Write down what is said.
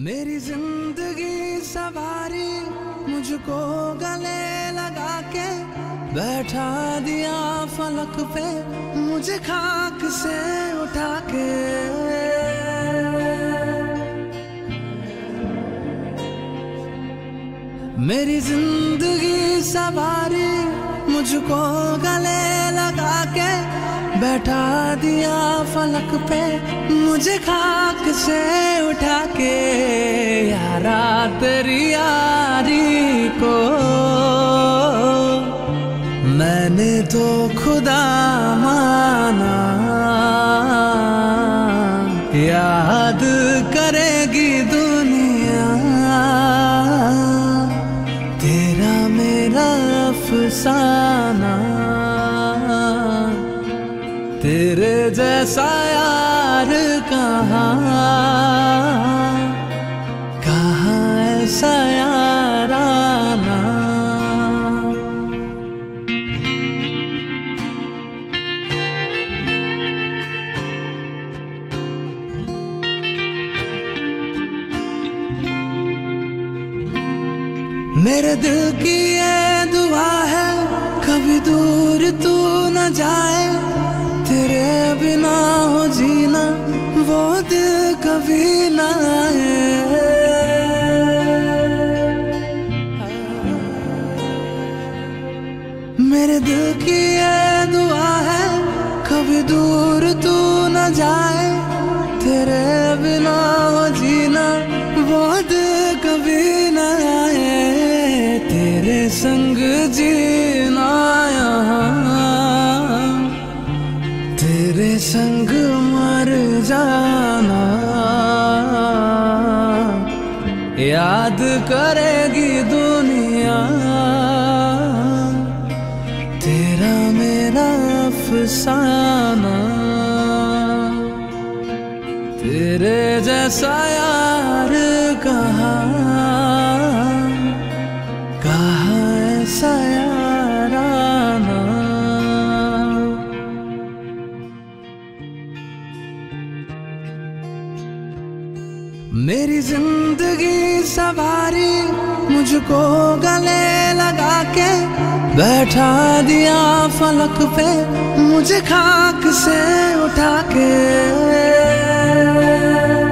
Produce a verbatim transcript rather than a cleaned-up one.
मेरी जिंदगी सवारी मुझको गले लगा के बैठा दिया फलक पे मुझे खाक से उठा के। मेरी जिंदगी सवारी मुझको गले लगा के बैठा दिया फलक पे मुझे खाक से उठा के। यारा तेरी यारी को मैंने तो खुदा माना, याद करेगी दुनिया तेरा मेरा अफसाना। तेरे जैसा यार कहाँ कहाँ ऐसा याराना। मेरे दिल की ये दुआ है कभी दूर तू न जाए, तेरे बिना हो जीना वो दिल कभी ना आए। मेरे दिल की ये दुआ है कभी दूर तू न जाए, तेरे बिना हो जीना वो दिल कभी ना आए। तेरे संग जीना यहाँ तेरे संग मर जाना, याद करेगी दुनिया तेरा मेरा अफसाना। तेरे जैसा यार कहाँ कहाँ ऐसा याराना। मेरी जिंदगी सवारी मुझको गले लगा के बैठा दिया फलक पे मुझे खाक से उठा के।